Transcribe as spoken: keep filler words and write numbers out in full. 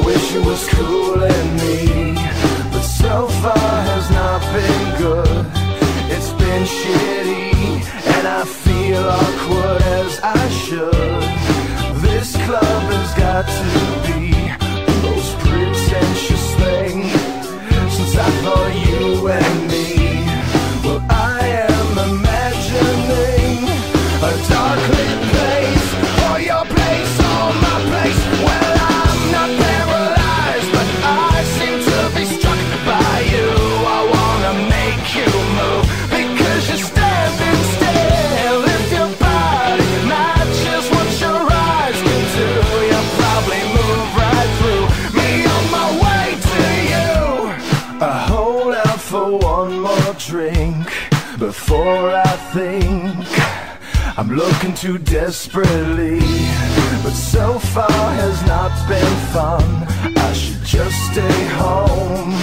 wish it was cooling me, but so far has not been good. It's been shitty, and I feel awkward as I should. This club has got to be the most pretentious thing since I thought you and me. Well, I am imagining a dark lit place, or your place, or my place. Well, I'm not paralyzed, but I seem to be struck by you. I wanna make you move because you're standing still. If your body matches what your eyes can do, you'll probably move right through me on my way to you. I hold out for one more drink before I think I'm looking too desperately, but so far has not been fun. I should just stay home.